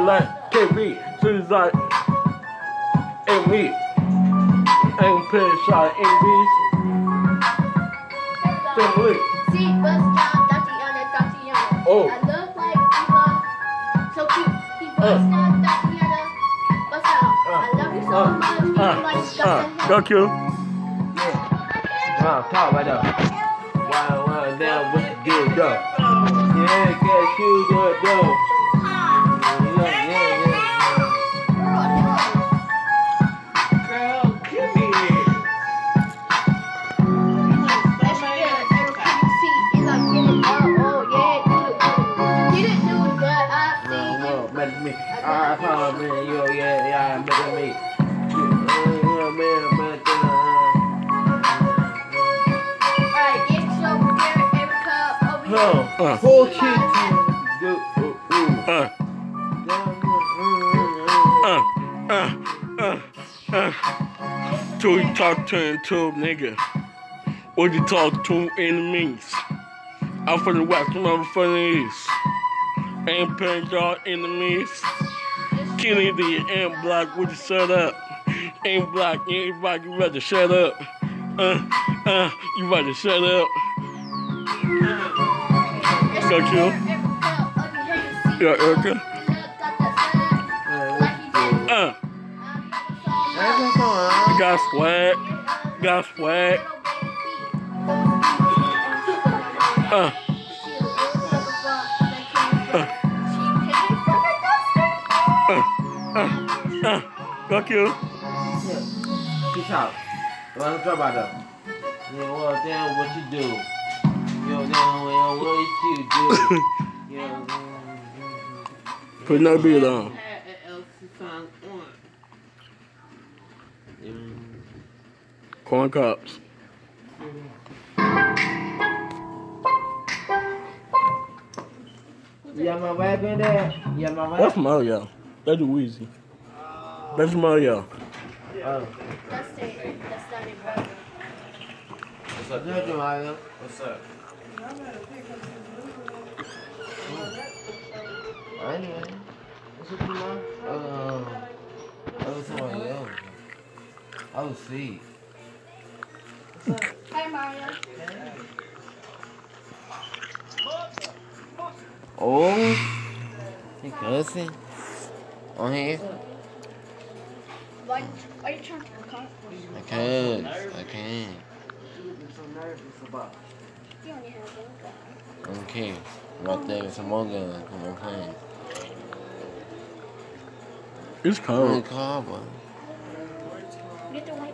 like KB, she's like ME, ain't pin shot MBs. Simply. See, bust down, Tatiana. Oh. I look like Elon, so cute. He bust down, Tatiana. Bust out. I love you so much. He like Got you. Talk right up. Wow, damn, what you do, though? Yeah, get you good, though. Girl, give me it. I found me, yo, yeah, better me. Whole shit. So you talk to him to nigga. What you talk to enemies? I'm from the west, motherfucking east. Ain't paying y'all enemies. Kennedy and Black, would you shut up? Ain't Black, ain't Black, you better shut up. You better shut up. Got you? Yeah, Erica? Got swag. Got swag. Got you? Peace out. Let's talk about that. Yeah, well, damn, what you do? Yo, damn, well, what you do? Yo, put no beat on. Corn cups. You got my wife in there? You got my wife? That's Mario. That's Weezy. That's Mario. Oh. That's not it, brother. What's up, Mario? What's up? Anyway, what's up, Mario? Was somebody else. I was see. Hi, Mario. Oh, you cussing on here? Why are you trying to come? Because I can't. You only have one gun. Okay, right there, some more guns. Come on, playing. It's cold. Cold, bro. Get the one